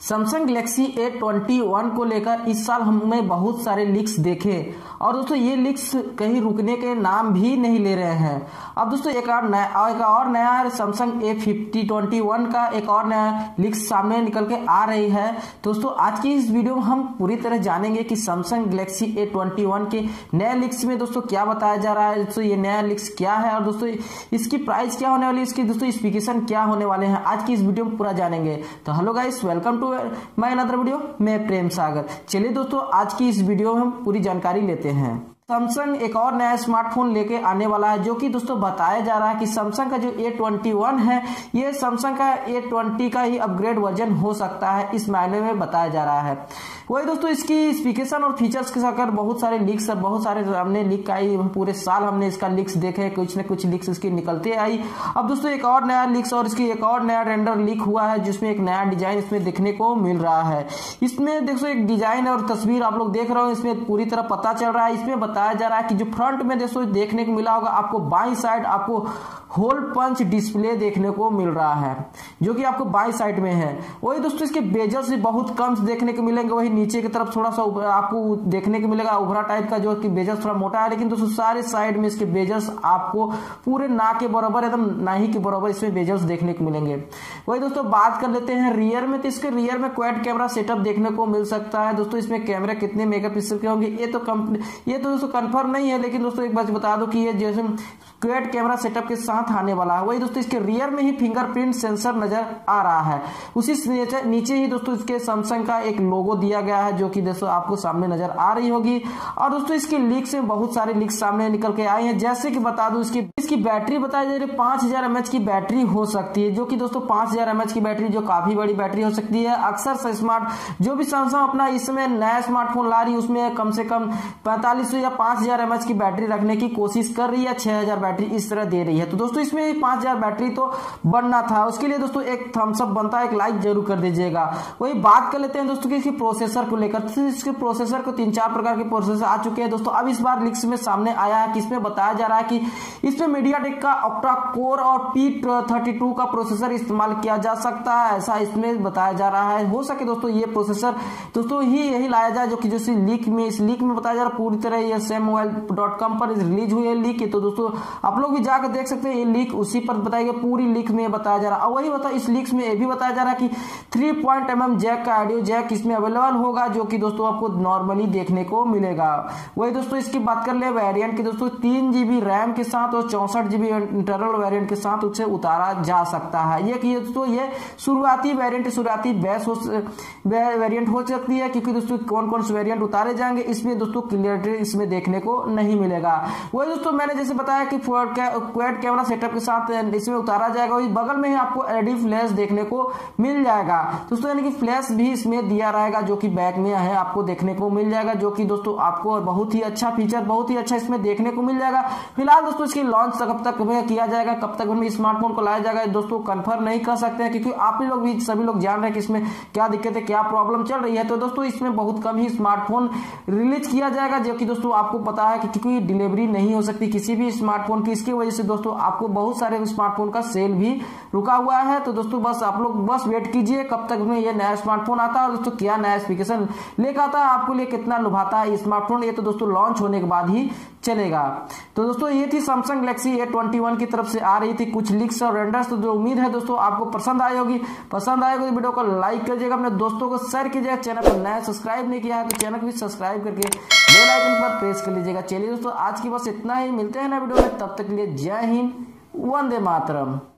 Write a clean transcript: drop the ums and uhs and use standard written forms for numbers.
Samsung Galaxy A21 को लेकर इस साल हमने बहुत सारे लीक्स देखे और दोस्तों ये लीक्स कहीं रुकने के नाम भी नहीं ले रहे हैं। अब दोस्तों एक और नया सैमसंग A5021 का एक और नया लीक्स सामने निकल के आ रही है। दोस्तों आज की इस वीडियो में हम पूरी तरह जानेंगे कि सैमसंग गैलेक्सी A21 के नए लीक्स में दोस्तों क्या बताया जा रहा है, दोस्तों ये नया लीक्स क्या है और दोस्तों इसकी प्राइस क्या होने वाली है, इसकी दोस्तों स्पेसिफिकेशन क्या होने वाले हैं, आज की इस वीडियो में पूरा जानेंगे। तो hello guys, welcome to my another video. मैं प्रेम सागर। चलिए दोस्तों आज की इस वीडियो में हम पूरी जानकारी लेते हैं। सैमसंग एक और नया स्मार्टफोन लेके आने वाला है जो कि दोस्तों बताया जा रहा है कि सैमसंग का जो A21 है ये सैमसंग का A20 का ही अपग्रेड वर्जन हो सकता है, इस मायने में बताया जा रहा है। वही दोस्तों इसकी स्पेसिफिकेशन और फीचर्स के साथ बहुत सारे लीक्स, बहुत सारे हमने लीक आई, पूरे साल हमने इसका लीक्स देखे, कुछ न कुछ लीक्स इसकी निकलते आई। अब दोस्तों एक और नया लीक्स और इसकी एक और नया रेंडर लीक हुआ है जिसमें एक नया डिजाइन इसमें देखने को मिल रहा है। इसमें देखो एक डिजाइन और तस्वीर आप लोग देख रहे हो, इसमें पूरी तरह पता चल रहा है। इसमें बताया जा रहा है कि जो फ्रंट में दोस्तों देखने को मिला होगा आपको बाईं साइड आपको होल पंच डिस्प्ले देखने को मिल रहा है जो कि आपको बाईं साइड में है। वही दोस्तों इसके बेजल्स भी बहुत कम देखने को मिलेंगे, वही नीचे की तरफ थोड़ा सा आपको देखने को मिलेगा उभरा टाइप का, जो कि बेजल्स थोड़ा मोटा है, लेकिन दोस्तों सारे साइड में इसके बेजल्स आपको पूरे ना के बराबर, एकदम ना ही के बराबर इसमें बेजल्स देखने को मिलेंगे। वही दोस्तों बात कर लेते हैं रियर में, तो इसके रियर में क्वाड कैमरा सेटअप देखने को मिल सकता है। दोस्तों इसमें कैमरा कितने मेगापिक्सल के होंगे ये तो दोस्तों कंफर्म नहीं है, लेकिन दोस्तों एक बात बता दो कि ये जैसे क्वाड कैमरा सेटअप के साथ आने वाला है। वही दोस्तों इसके रियर में ही फिंगरप्रिंट सेंसर नजर आ रहा है। उसी नीचे ही दोस्तों इसके सैमसंग का एक लोगो दिया गया है जो कि दोस्तों आपको सामने नजर आ रही होगी। और दोस्तों इसके लीक्स में बहुत सारे लीक्स सामने निकल के आए हैं, जैसे कि बता दूं इसकी बैटरी बताई जा रही है 5000 mAh की बैटरी हो सकती है, जो कि दोस्तों 5000 mAh की बैटरी जो काफी बड़ी बैटरी हो सकती है। अक्सर स्मार्ट जो भी सैमसंग अपना इस समय नया स्मार्टफोन ला रही है उसमें कम से कम 4500 या 5000 mAh की बैटरी रखने की कोशिश कर रही है, 6000 बैटरी इस तरह दे रही है। तो दोस्तों इसमें 5000 बैटरी तो बनना था, उसके लिए दोस्तों एक थम्स अप बनता है, एक लाइक जरूर कर दीजिएगा। वही बात कर लेते हैं दोस्तों कि इसके प्रोसेसर को लेकर, तो इसके प्रोसेसर को 3-4 प्रकार के प्रोसेसर आ चुके हैं दोस्तों। अब इस बार लीक्स में सामने आया है कि इसमें बताया जा रहा है कि इसमें मीडियाटेक का ऑक्टा कोर और P32 का प्रोसेसर इस्तेमाल किया जा सकता है, ऐसा इसमें बताया जा रहा है। हो सके दोस्तों ये प्रोसेसर दोस्तों यही लाया जाए जो कि जैसे इस लीक में बताया जा रहा है। पूरी तरह ये sammobail.com पर रिलीज हुई है लीक, तो दोस्तों आप लोग भी जाकर देख सकते हैं। ये लीक उसी पर बताई गई, पूरी लीक में बताया जा रहा है। और वही इस लीक्स में ये भी बताया जा रहा है कि 3.mm जैक का ऑडियो जैक इसमें अवेलेबल होगा, जो कि दोस्तों आपको नॉर्मली देखने को मिलेगा। वही दोस्तों इसकी बात कर ले वेरिएंट की, दोस्तों 3GB रैम के साथ और 64GB इंटरनल वेरिएंट के साथ उसे उतारा जा सकता है। ये दोस्तों ये शुरुआती बेस वेरिएंट हो सकती है, क्योंकि दोस्तों कौन कौन से वेरिएंट उतारे जाएंगे इसमें दोस्तों क्लियरिटी इसमें देखने को नहीं मिलेगा। वही दोस्तों मैंने जैसे बताया कि क्वाड कैमरा सेटअप के साथ इसमें उतारा जाएगा, वही बगल में ही आपको एलईडी फ्लैश देखने को मिल जाएगा दोस्तों, यानी कि फ्लैश भी इसमें दिया रहेगा जो कि बैक में है, आपको देखने को मिल जाएगा, जो कि दोस्तों आपको बहुत ही अच्छा फीचर, बहुत ही अच्छा इसमें देखने को मिल जाएगा। फिलहाल दोस्तों इसकी लॉन्च कब तक किया जाएगा, कब तक हमें स्मार्टफोन को लाया जाएगा दोस्तों कंफर्म नहीं कर सकते हैं, क्योंकि आप लोग भी सभी लोग जान रहे हैं कि इसमें क्या दिक्कत है, क्या प्रॉब्लम चल रही है। तो दोस्तों इसमें बहुत कम ही स्मार्टफोन रिलीज किया जाएगा, जो कि दोस्तों आपको पता है कि क्योंकि डिलीवरी नहीं हो सकती किसी भी स्मार्टफोन की, इसकी वजह से दोस्तों आपको बहुत सारे स्मार्टफोन का सेल भी रुका हुआ है। तो दोस्तों बस आप लोग बस वेट कीजिए कब तक में ये नया स्मार्टफोन आता है और दोस्तों क्या नया स्पेसिफिकेशन लेकर आता है, आपको लिए कितना लुभाता है स्मार्टफोन, ये तो दोस्तों लॉन्च होने के बाद ही चलेगा। तो दोस्तों ये थी सैमसंग गैलेक्सी A21 की तरफ से आ रही थी कुछ लीक्स और रेंडर्स। तो जो उम्मीद है दोस्तों आपको पसंद आई होगी, तो वीडियो को लाइक कीजिएगा, अपने दोस्तों को शेयर कीजिएगा, चैनल को नया सब्सक्राइब नहीं किया है तो चैनल को भी सब्सक्राइब करके बेल आइकन पर प्रेस कर लीजिएगा। चलिए दोस्तों आज की बस इतना ही, मिलते हैं नए वीडियो में, तब तक के लिए जय हिंद, वंदे मातरम।